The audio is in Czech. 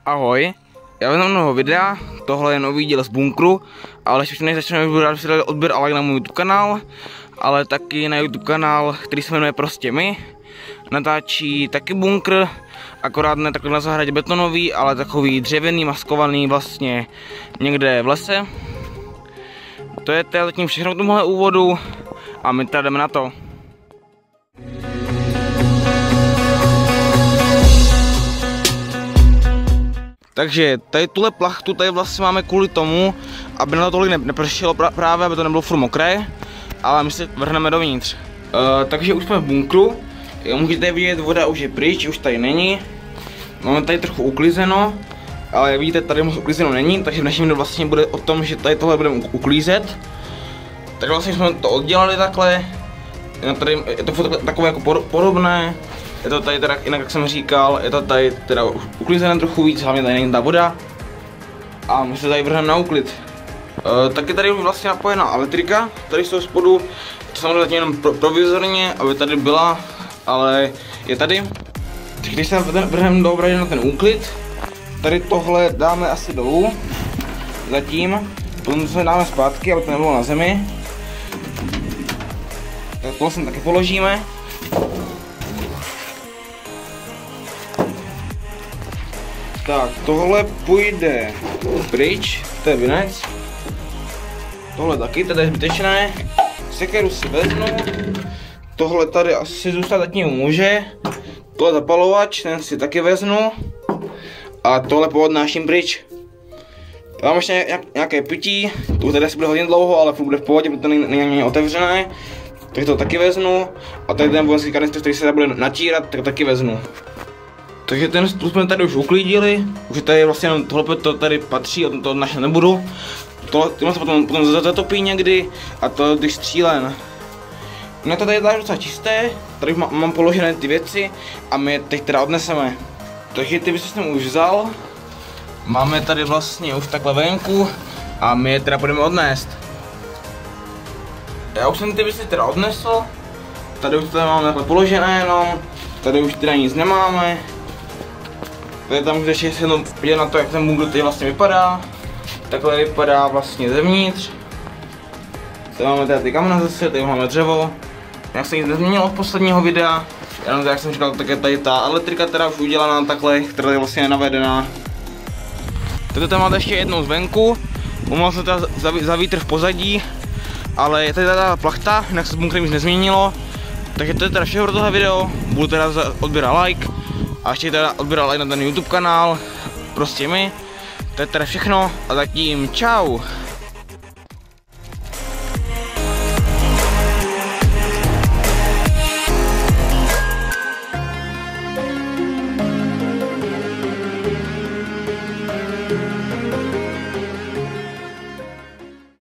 Ahoj, já vám nového videa, tohle je nový díl z bunkru, ale ještě než začneme, budu rád, že si dali odběr a like na můj YouTube kanál, ale taky na YouTube kanál, který se jmenuje Prostě my. Natáčí taky bunkr, akorát ne takhle na zahradě betonový, ale takový dřevěný, maskovaný vlastně někde v lese. To je zatím všechno k tomuhle úvodu a my teda jdeme na to. Takže tady tuhle plachtu tady vlastně máme kvůli tomu, aby na to tolik nepršelo právě, aby to nebylo furt mokré, ale my se vrhneme dovnitř. Takže už jsme v bunkru, můžete vidět, voda už je pryč, už tady není. Máme tady trochu uklízeno, ale jak vidíte, tady moc uklízeno není, takže v dnešním videu vlastně bude o tom, že tady tohle budeme uklízet. Tak vlastně jsme to oddělali takhle, tady je to takové jako podobné. Je to tady teda, jinak jak jsem říkal, je to tady teda uklízené trochu víc, hlavně tady není ta voda. A my se tady vrhneme na úklid. Taky tady už vlastně napojená elektrika, tady jsou spodu, to samozřejmě zatím jenom provizorně, aby tady byla, ale je tady. Tak když se vrhneme do na ten úklid, tady tohle dáme asi dolů, zatím, potom to dáme zpátky, aby to nebylo na zemi. Tak tohle sem taky položíme. Tak, tohle půjde pryč, to je vinec. Tohle taky, to je zbytečné. Sekeru si vezmu. Tohle tady asi zůstat zatím může. Tohle zapalovač, ten si taky vezmu. A tohle poodnáším pryč. Já mám ještě nějaké pití, to tady asi bude hodně dlouho, ale furt bude v pohodě, protože to není otevřené. Tak to taky vezmu. A tady ten vojenský kanistr, který se tady bude natírat, tak taky vezmu. Takže ten stůl jsme tady už uklidili, už tady vlastně tohle to tady patří, o tom to naše nebudu. Tohle se potom zatopí někdy a to když střílen. No to tady je docela čisté, tady mám položené ty věci a my je teď teda odneseme. Takže ty věci jsem už vzal, máme tady vlastně už takhle venku a my je teda budeme odnést. Já už jsem ty věci teda odnesl, tady už tady máme takhle položené jenom, tady už teda nic nemáme. Tady tam můžete ještě se podívat na to, jak ten bunkr teď vlastně vypadá. Takhle vypadá vlastně zevnitř. Tady máme tady ty kamena zase, tady máme dřevo. Jak se nic nezměnilo od posledního videa. Jenom jak jsem říkal, tak je tady ta elektrika teda už udělaná takhle, která je vlastně navedená. Tady tam máte ještě jednou zvenku. Uměl jsem teda za vítr v pozadí. Ale je tady ta plachta, jinak se s bunkrem nic nezměnilo. Takže to je teda všechno pro tohle video. Budu teda odbírat like. A ještě teda odbírat like na ten YouTube kanál, Prostě my. To je teda všechno a zatím čau.